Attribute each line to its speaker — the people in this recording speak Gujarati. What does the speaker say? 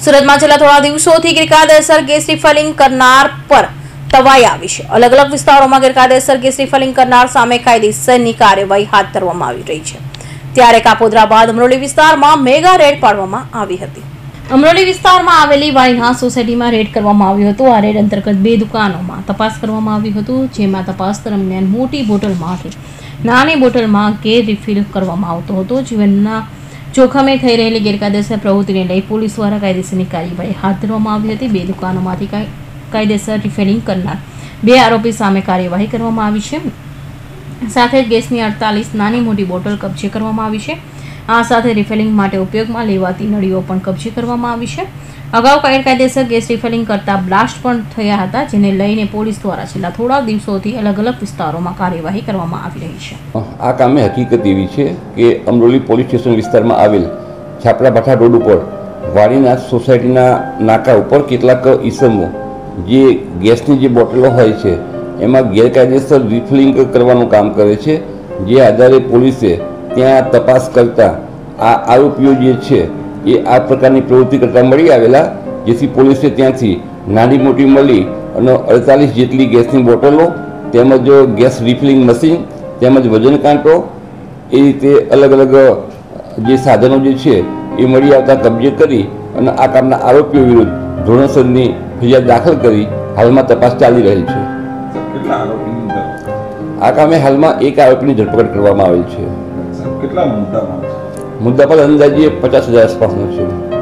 Speaker 1: સુરતમાં છેલ્લા થોડા દિવસોથી ગેરકાયદેસર ગેસ રિફિલિંગ કરનાર પર તવાઈ આવી છે। અલગ અલગ વિસ્તારોમાં ગેરકાયદેસર ગેસ રિફિલિંગ કરનાર સામે કાયદેસરની કાર્યવાહી હાથ ધરવામાં આવી રહી છે। ત્યારે કાપોદ્રા બાદ અમરોલી વિસ્તારમાં મેગા રેડ પાડવામાં આવી હતી। અમરોલી વિસ્તારમાં આવેલી વાણીનાથ સોસાયટીમાં રેડ કરવામાં આવ્યું હતું। આ રેડ અંતર્ગત 2 દુકાનોમાં તપાસ કરવામાં આવી હતી, જેમાં તપાસ દરમિયાન મોટી બોટલમાંથી નાની બોટલમાં ગેસ રિફિલ કરવામાં આવતો હતો। જીવનના જોખમે થઈ રહેલી ગેરકાયદેસર પ્રવૃત્તિને લઈ પોલીસ દ્વારા કાયદેસરની કાર્યવાહી હાથ ધરવામાં આવી હતી। 2 દુકાનોમાંથી કાયદેસર રિફિલિંગ કરનાર 2 આરોપી સામે કાર્યવાહી કરવામાં આવી છે। સાથે જ ગેસની 48 નાની મોટી બોટલ કબજે કરવામાં આવી છે। આ સાથે રિફિલિંગ માટે ઉપયોગમાં લેવાતી નળીઓ પણ કબજે કરવામાં આવી છે। અગાઉ ગેરકાયદેસર ગેસ રિફિલિંગ કરતા બ્લાસ્ટ પણ થયા હતા, જેને લઈને પોલીસ દ્વારા છેલ્લા થોડા દિવસોથી અલગ અલગ વિસ્તારોમાં કાર્યવાહી કરવામાં આવી રહી છે।
Speaker 2: આ કામે હકીકત એવી છે કે અમરોલી પોલીસ સ્ટેશન વિસ્તારમાં આવેલ છાપરા ભાઠા રોડ ઉપર વાણીનાથ સોસાયટીના નાકા ઉપર કેટલાક ઈસમો જે ગેસની જે બોટલો હોય છે એમાં ગેરકાયદેસર રિફિલિંગ કરવાનું કામ કરે છે। જે આધારે પોલીસે ત્યાં તપાસ કરતા આ આરોપીઓ જે છે એ આ પ્રકારની પ્રવૃત્તિ કરતા મળી આવેલા, જેથી પોલીસે ત્યાંથી નાની મોટી મળી અને 48 જેટલી ગેસની બોટલો તેમજ ગેસ રિફિલિંગ મશીન તેમજ વજન કાંટો એ રીતે અલગ અલગ જે સાધનો જે છે એ મળી આવતા કબજે કરી અને આ કામના આરોપીઓ વિરુદ્ધ ધોરણસરની ફરિયાદ દાખલ કરી હાલમાં તપાસ ચાલી રહી છે। આ કામે હાલમાં 1 આરોપીની ધરપકડ કરવામાં આવેલ છે।
Speaker 3: કેટલા મુદ્દા
Speaker 2: પર અંદાજે 50,000 આસપાસનો છે।